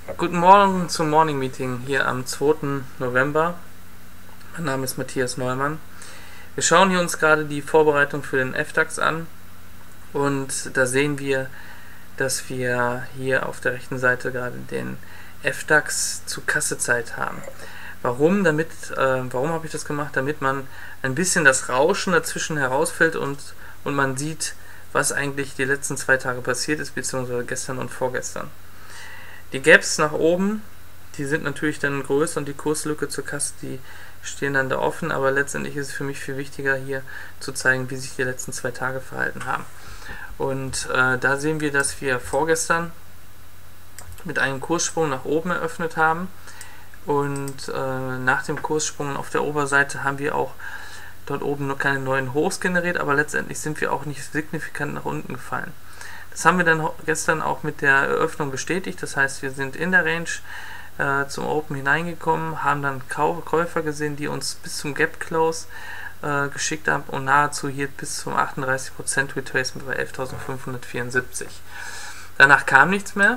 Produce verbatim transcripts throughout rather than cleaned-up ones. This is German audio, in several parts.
Guten Morgen zum Morning Meeting hier am zweiten November. Mein Name ist Matthias Neumann. Wir schauen hier uns gerade die Vorbereitung für den F DAX an und da sehen wir, dass wir hier auf der rechten Seite gerade den F DAX zu Kassezeit haben. Warum? Damit, äh, warum habe ich das gemacht? Damit man ein bisschen das Rauschen dazwischen herausfällt und, und man sieht, was eigentlich die letzten zwei Tage passiert ist, beziehungsweise gestern und vorgestern. Die Gaps nach oben, die sind natürlich dann größer und die Kurslücke zur Kasse, die stehen dann da offen, aber letztendlich ist es für mich viel wichtiger hier zu zeigen, wie sich die letzten zwei Tage verhalten haben. Und äh, da sehen wir, dass wir vorgestern mit einem Kurssprung nach oben eröffnet haben und äh, nach dem Kurssprung auf der Oberseite haben wir auch dort oben noch keine neuen Hochs generiert, aber letztendlich sind wir auch nicht signifikant nach unten gefallen. Das haben wir dann gestern auch mit der Eröffnung bestätigt, das heißt, wir sind in der Range äh, zum Open hineingekommen, haben dann Kau Käufer gesehen, die uns bis zum Gap Close äh, geschickt haben und nahezu hier bis zum achtunddreißig Prozent Retracement bei elftausendfünfhundertvierundsiebzig. Danach kam nichts mehr,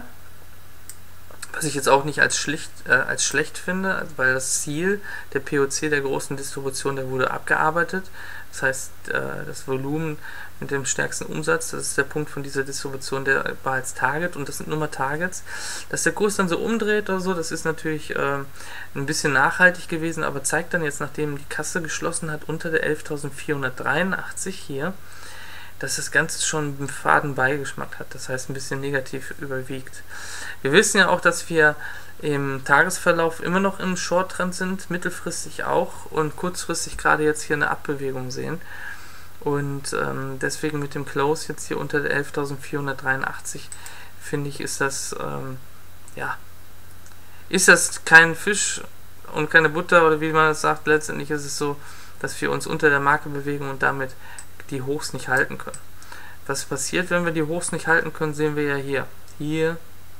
was ich jetzt auch nicht als, schlicht, äh, als schlecht finde, weil das Ziel der P O C der großen Distribution, der wurde abgearbeitet. Das heißt, äh, das Volumen mit dem stärksten Umsatz, das ist der Punkt von dieser Distribution, der war als Target und das sind nur mal Targets. Dass der Kurs dann so umdreht oder so, das ist natürlich äh, ein bisschen nachhaltig gewesen, aber zeigt dann jetzt, nachdem die Kasse geschlossen hat unter der elftausendvierhundertdreiundachtzig hier, dass das Ganze schon einen faden Beigeschmack hat, das heißt ein bisschen negativ überwiegt. Wir wissen ja auch, dass wir im Tagesverlauf immer noch im Short-Trend sind, mittelfristig auch und kurzfristig gerade jetzt hier eine Abbewegung sehen. Und ähm, deswegen mit dem Close jetzt hier unter der elftausendvierhundertdreiundachtzig, finde ich, ist das, ähm, ja, ist das kein Fisch und keine Butter oder wie man das sagt. Letztendlich ist es so, dass wir uns unter der Marke bewegen und damit die Hochs nicht halten können. Was passiert, wenn wir die Hochs nicht halten können, sehen wir ja hier. Hier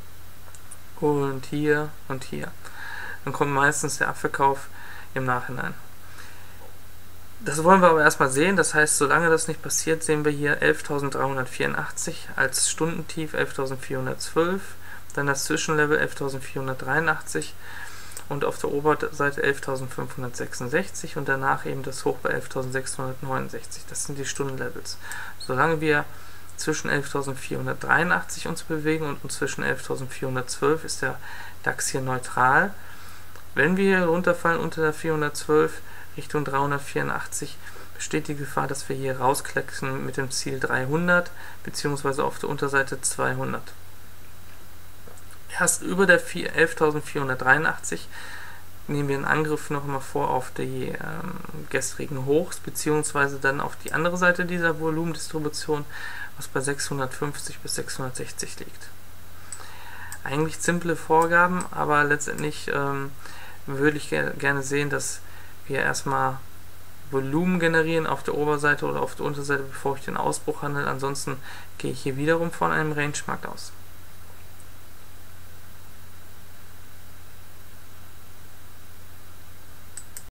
und hier und hier. Dann kommt meistens der Abverkauf im Nachhinein. Das wollen wir aber erstmal sehen, das heißt, solange das nicht passiert, sehen wir hier elftausenddreihundertvierundachtzig als Stundentief, elftausendvierhundertzwölf, dann das Zwischenlevel elftausendvierhundertdreiundachtzig und auf der Oberseite elftausendfünfhundertsechsundsechzig und danach eben das Hoch bei elftausendsechshundertneunundsechzig. Das sind die Stundenlevels. Solange wir zwischen elftausendvierhundertdreiundachtzig uns bewegen und zwischen elftausendvierhundertzwölf ist der DAX hier neutral. Wenn wir hier runterfallen unter der vierhundertzwölf Richtung dreihundertvierundachtzig, besteht die Gefahr, dass wir hier rausklecksen mit dem Ziel dreihundert bzw. auf der Unterseite zweihundert. Erst über der elftausendvierhundertdreiundachtzig nehmen wir einen Angriff noch mal vor auf die ähm, gestrigen Hochs bzw. dann auf die andere Seite dieser Volumendistribution, was bei sechshundertfünfzig bis sechshundertsechzig liegt. Eigentlich simple Vorgaben, aber letztendlich ähm, würde ich ger gerne sehen, dass wir erstmal Volumen generieren auf der Oberseite oder auf der Unterseite, bevor ich den Ausbruch handle. Ansonsten gehe ich hier wiederum von einem Range-Markt aus.